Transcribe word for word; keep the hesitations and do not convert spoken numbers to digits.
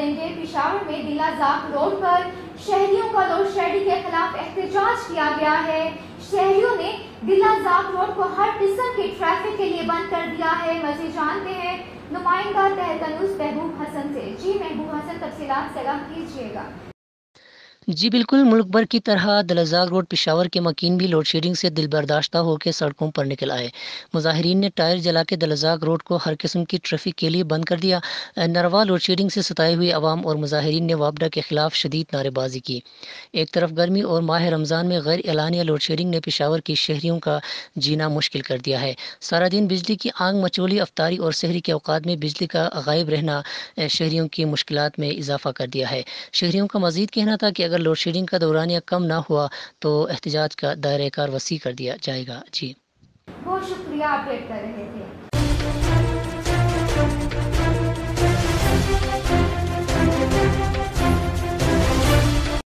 کریں گے۔ پشاور میں دلہ زاق روڈ پر شہریوں کا لوڈ شیڈنگ کے خلاف احتجاج کیا گیا ہے۔ شہریوں نے دلہ زاق روڈ کو ہر قسم کے ٹریفک کے لیے بند کر دیا ہے۔ مزید جانتے ہیں نمائندہ تہتنوس محبوب حسن سے۔ جی محبوب حسن، تفصیلات سلام کیجیے گا۔ جی بالکل، ملک بھر کی طرح دلہ زاق روڈ پشاور کے مکین بھی لوڈ شیڈنگ سے دل برداشتہ ہو کے سڑکوں پر نکل آئے۔ مظاہرین نے ٹائر جلا کے دلہ زاق روڈ کو ہر قسم کی ٹریفک کے لیے بند کر دیا۔ نروا لوڈ شیڈنگ سے ستائے ہوئے عوام اور مظاہرین نے وابڈا کے خلاف شدید نعرے بازی کی۔ ایک طرف گرمی اور ماہ رمضان میں غیر اعلانیہ لوڈ شیڈنگ نے پشاور کی شہریوں کا جینا مشکل کر دیا ہے۔ سارا دن بجلی کی آنگ مچولی، افطاری اور سحری کے اوقات میں بجلی کا غائب رہنا شہریوں کی مشکلات میں اضافہ کر دیا ہے۔ شہریوں کا مزید کہنا تھا کہ اگر لوڈ شیڈنگ کا دورانیہ کم نہ ہوا تو احتجاج کا دائرہ کار وسیع کر دیا جائے گا۔ جی بہت شکریہ، اپڈیٹ کر رہے تھے۔